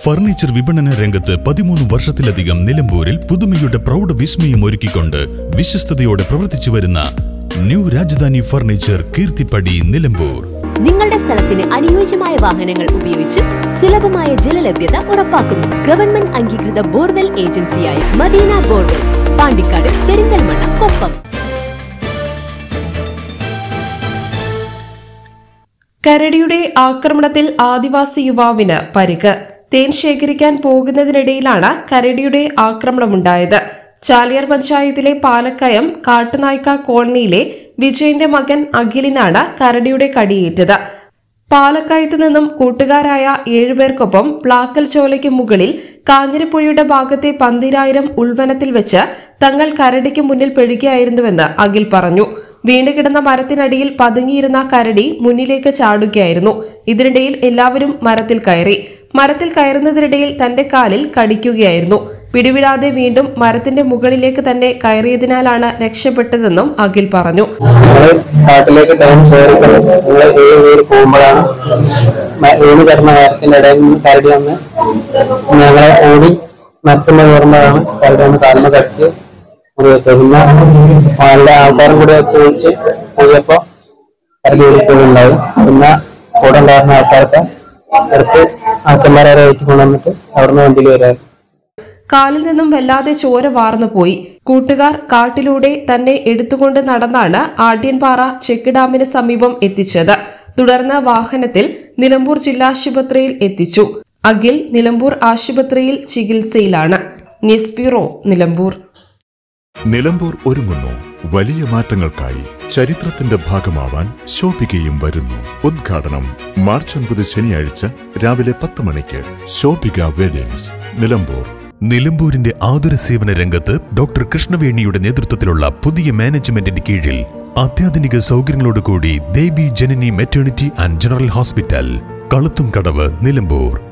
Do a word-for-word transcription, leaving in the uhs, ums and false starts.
Furniture വിപണന രംഗത്ത് പതിമൂന്ന് വർഷത്തിലധികം നിലമ്പൂരിൽ പുതുമയുടെ പ്രൗഢ വിസ്മയം ഒരുക്കിക്കൊണ്ട് വിശ്വസ്തയോടെ പ്രവർത്തിച്ചു വരുന്ന ന്യൂ രാജധാനി ഫർണിച്ചർ കീർത്തിപ്പടി നിലമ്പൂർ. നിങ്ങളുടെ സ്ഥലത്തിന് അനുയോജ്യമായ വാഹനങ്ങൾ ഉപയോഗിച്ച് സുലഭമായ ജലലഭ്യത ഉറപ്പാക്കുന്നു. ഗവൺമെന്റ് അംഗീകൃത ബോർവെൽ ഏജൻസിയായ മദീന ബോർവെൽസ്, പാണ്ടിക്കാട്, പെരിന്തൽമണ്ണ, കൊപ്പം. കരടിയുടെ ആക്രമണത്തിൽ ആദിവാസി യുവാവിന് പരിക്ക്. തേൻ ശേഖരിക്കാൻ പോകുന്നതിനിടയിലാണ് കരടിയുടെ ആക്രമണമുണ്ടായത്. ചാലിയാർ പഞ്ചായത്തിലെ പാലക്കയം കാട്ടുനായ്ക്ക കോളനിയിലെ വിജയന്റെ മകൻ അഖിലിനാണ് കരടിയുടെ കടിയേറ്റത്. പാലക്കയത്തു നിന്നും കൂട്ടുകാരായ ഏഴുപേർക്കൊപ്പം പ്ലാക്കൽ ചോലയ്ക്ക് മുകളിൽ കാഞ്ഞിരപ്പുഴയുടെ ഭാഗത്തെ പന്തിരായിരം ഉൾവനത്തിൽ വെച്ച് തങ്ങൾ കരടിക്ക് മുന്നിൽ പെടുകയായിരുന്നുവെന്ന് അഖിൽ പറഞ്ഞു. വീണ്ടുകിടന്ന മരത്തിനടിയിൽ പതുങ്ങിയിരുന്ന കരടി മുന്നിലേക്ക് ചാടുകയായിരുന്നു. ഇതിനിടയിൽ എല്ലാവരും മരത്തിൽ കയറി. മരത്തിൽ കയറുന്നതിനിടയിൽ തന്റെ കാലിൽ കടിക്കുകയായിരുന്നു. പിടിവിടാതെ വീണ്ടും മരത്തിന്റെ മുകളിലേക്ക് തന്നെ കയറിയതിനാലാണ് രക്ഷപ്പെട്ടതെന്നും അഖിൽ പറഞ്ഞു. കാട്ടിലേക്ക് പോകുമ്പോഴാണ് വീണ് കിടന്ന മരത്തിന്റെ ഇടയിൽ നിന്ന് കരടി വന്ന് ഞങ്ങളെ ഓടി മരത്തിന്റെ കയറുമ്പോഴാണ് കരടി വന്ന് കാലിന് കടിച്ച് പിന്നെ നല്ല ആൾക്കാരും കൂടി വെച്ച് വെച്ച് പോയപ്പോ കരടി ഓടിപ്പോയിണ്ടായി. പിന്നെ കൂടെ ഉണ്ടായിരുന്ന ആൾക്കാർക്ക് എടുത്ത് ആൾക്കന്മാരെ ഏറ്റി കൊണ്ടുവന്നിട്ട് അവിടുന്ന് വണ്ടിയിൽ വരാൻ. കാലിൽ നിന്നും വല്ലാതെ ചോര വാർന്നു പോയി. കൂട്ടുകാർ കാട്ടിലൂടെ തന്നെ എടുത്തുകൊണ്ട് നടന്നാണ് ആഢ്യൻപാറ ചെക്ക് ഡാമിന് സമീപം എത്തിച്ചത്. തുടർന്ന് വാഹനത്തിൽ നിലമ്പൂർ ജില്ലാശുപത്രിയിൽ എത്തിച്ചു. അഖിൽ നിലമ്പൂർ ആശുപത്രിയിൽ ചികിത്സയിലാണ്. News bureau, Nilambur. നിലമ്പൂർ ഒരുങ്ങുന്നു വലിയ മാറ്റങ്ങൾക്കായി. ചരിത്രത്തിന്റെ ഭാഗമാവാൻ ശോഭികയും വരുന്നു. ഉദ്ഘാടനം മാർച്ച് ഒൻപത് ശനിയാഴ്ച രാവിലെ പത്ത് മണിക്ക്. ശോഭിക വെഡിങ്സ്, നിലമ്പൂർ. നിലമ്പൂരിന്റെ ആതുര സേവന രംഗത്ത് ഡോക്ടർ കൃഷ്ണവേണിയുടെ നേതൃത്വത്തിലുള്ള പുതിയ മാനേജ്മെന്റിന്റെ കീഴിൽ അത്യാധുനിക സൗകര്യങ്ങളോടുകൂടി Devi Janani maternity and general hospital, Kaluthumkadavu, Nilambur.